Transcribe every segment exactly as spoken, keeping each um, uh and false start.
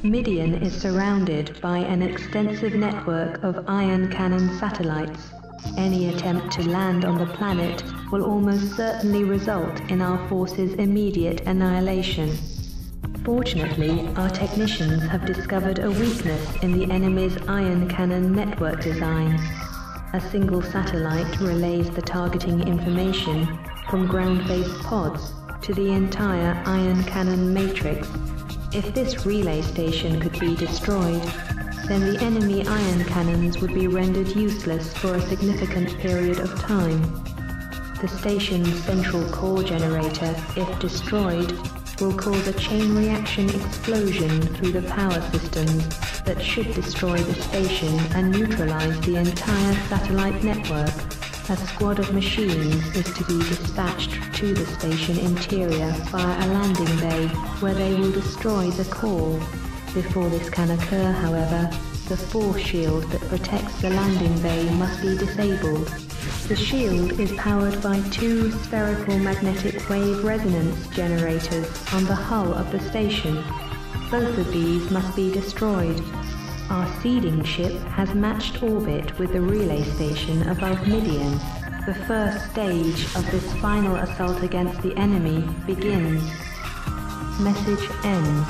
Midian is surrounded by an extensive network of ion cannon satellites. Any attempt to land on the planet will almost certainly result in our forces' immediate annihilation. Fortunately, our technicians have discovered a weakness in the enemy's ion cannon network design. A single satellite relays the targeting information from ground-based pods to the entire ion cannon matrix. If this relay station could be destroyed, then the enemy ion cannons would be rendered useless for a significant period of time. The station's central core generator, if destroyed, will cause a chain reaction explosion through the power systems that should destroy the station and neutralize the entire satellite network. A squad of machines is to be dispatched to the station interior via a landing bay where they will destroy the core. Before this can occur, however, the force shield that protects the landing bay must be disabled. The shield is powered by two spherical magnetic wave resonance generators on the hull of the station. Both of these must be destroyed. Our seeding ship has matched orbit with the relay station above Midian. The first stage of this final assault against the enemy begins. Message ends.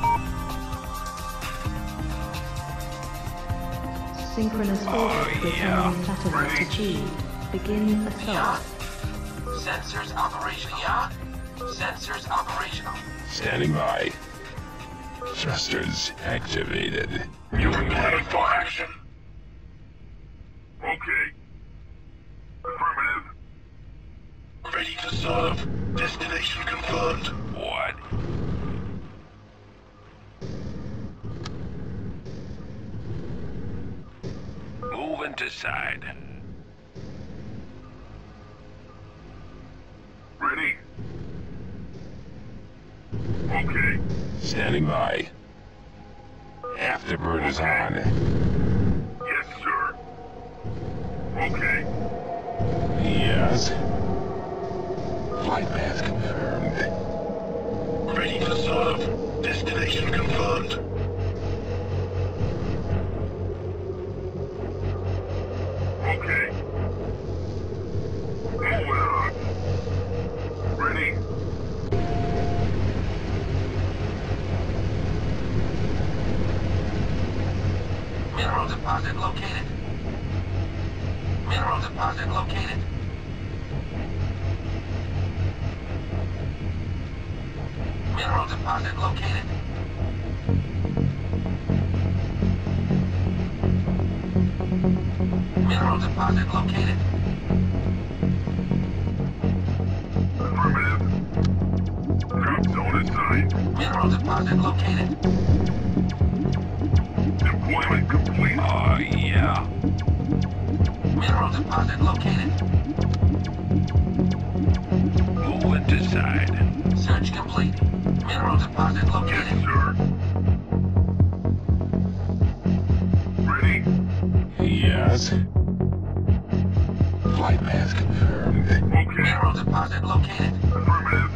Synchronous orbit with enemy satellite achieved. Begin assault. Yeah. Sensors operational, yeah? Sensors operational. Standing by. Thrusters activated. You ready for action? Okay. Affirmative. Ready to serve. Destination confirmed. What? Moving to side. Ready? Okay. Standing by. Afterburn is on. Yes, sir. Okay. Yes. Flight path confirmed. Ready to serve. Destination confirmed. Okay. Moving on. Ready? Mineral deposit located. Mineral deposit located. Mineral deposit located. Mineral deposit located. Affirmative. Drop zone assigned. Mineral deposit located. Deployment complete. Oh, yeah. Mineral deposit located. Moving to side. Search complete. Mineral deposit Yes, located. sir. Ready? Yes. Flight path confirmed. Okay. Mineral deposit located. Affirmative.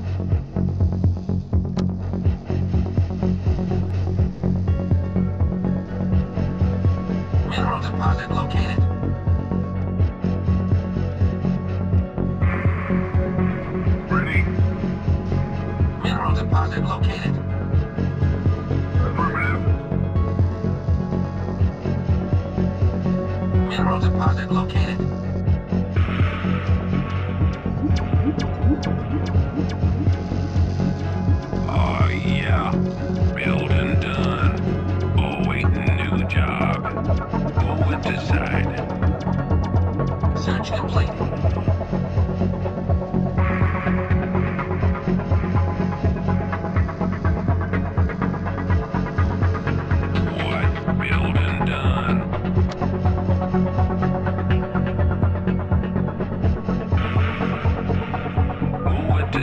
Mineral deposit located. Ready? Mineral deposit located. Affirmative. Mineral deposit located. Oh, yeah. Building done. Awaiting new job. Moving to side. Search complete. What? Building done. Moving to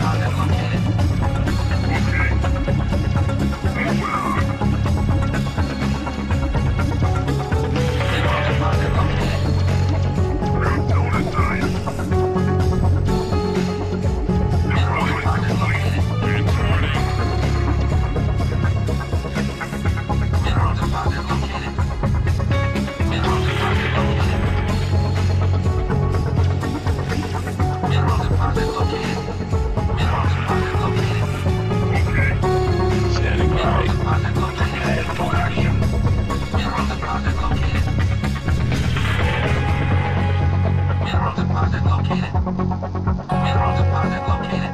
deposit located. Mineral deposit located. Mineral deposit located. Mineral deposit located. Mineral deposit located. Mineral deposit located. Mineral deposit located. Standing Mineral by. deposit located. Head for action. Mineral deposit located. Mineral deposit located. Mineral deposit located.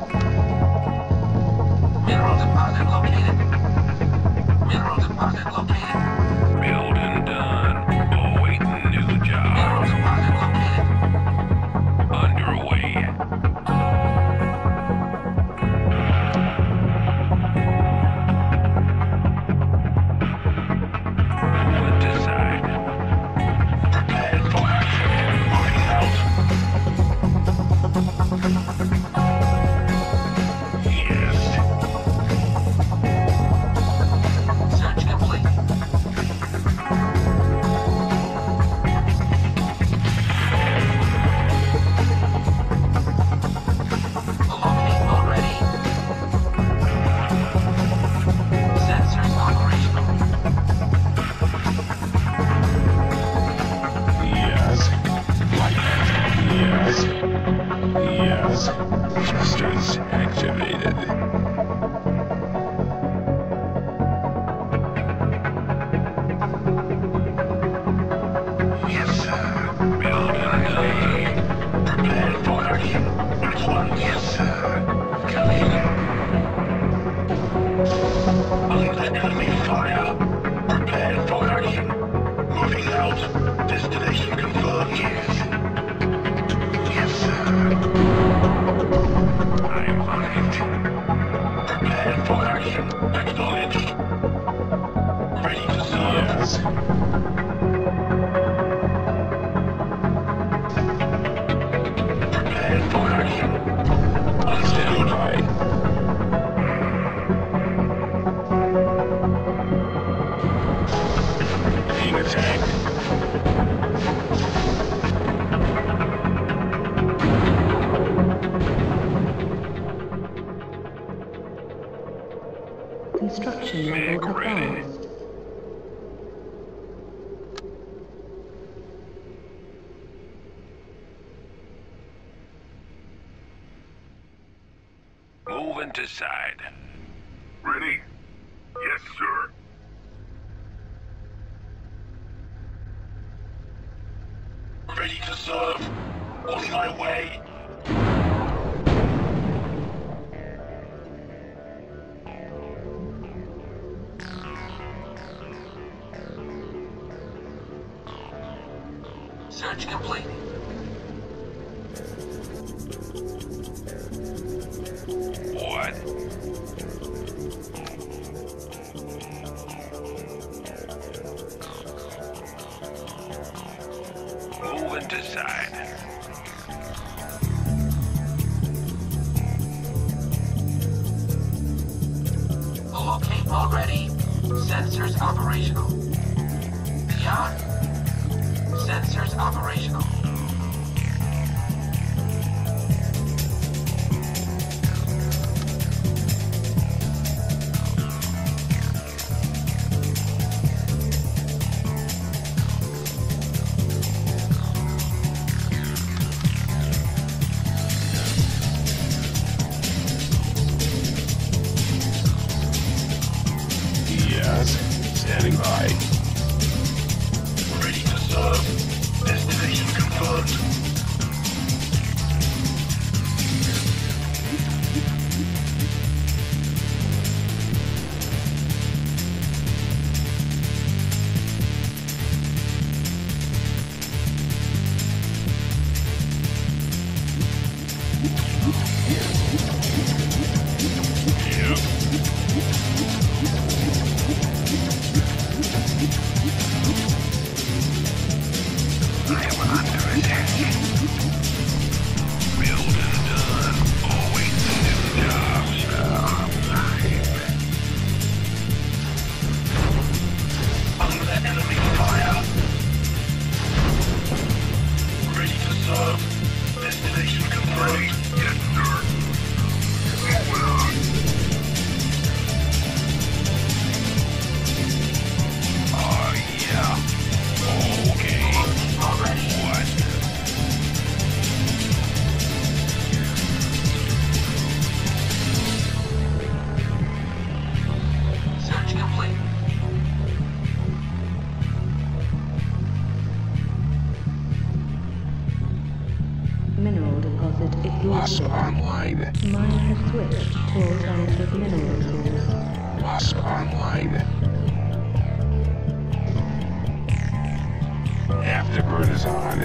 Mineral deposit located. Mineral deposit located. Building done. Awaiting new job. Mineral deposit located. Underway. Moving to side. Prepared for action. Moving out. Yes. Search complete. Locate already. Sensors operational. Yes. Light mask. Yes. Yes. Thrusters activated. Yes, sir. Building done. Prepared for action. Next one. Yes, sir. Coming. Under enemy fire. Prepared for action. Moving out. Destination confirmed. Yes. Yes, sir. I'm on it. Prepared for action. Acknowledged. Ready to serve. Yes. Prepared for action. Standing Understood. by. Being attacked. Construction level Make ready. advanced. Moving to side. Ready? Yes, sir. Ready to serve. On my way. Search complete. What? Moving to side. Locate already. Sensors operational. Beyond. Sensors operational. Yes. Standing by. Ready to serve. Destination confirmed. line has switched to alternative mineral source. Wasp online. Afterbird is on.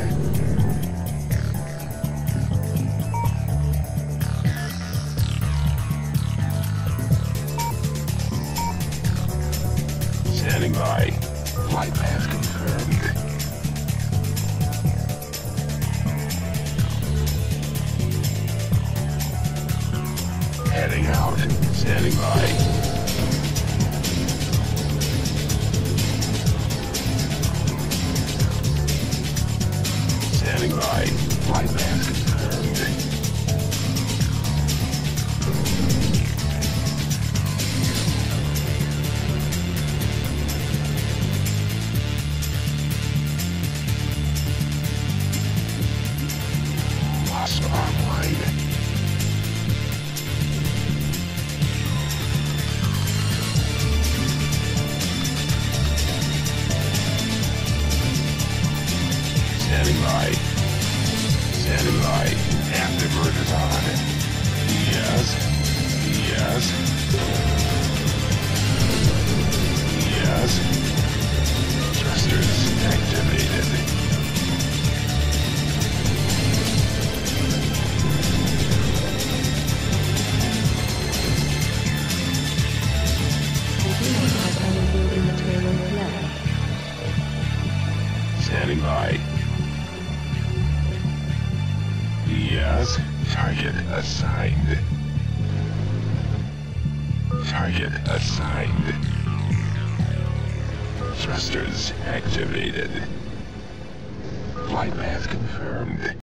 Standing by. Flight path confirmed. Heading out. Standing by. Standing by. Flight path confirmed. Wasp online. Standing by. Standing by. Afterbird is on. Yes. Yes. Yes. Thrusters activated. We do not have any building materials left. Standing by. Yes. Target assigned. Target assigned. Thrusters activated. Flight path confirmed.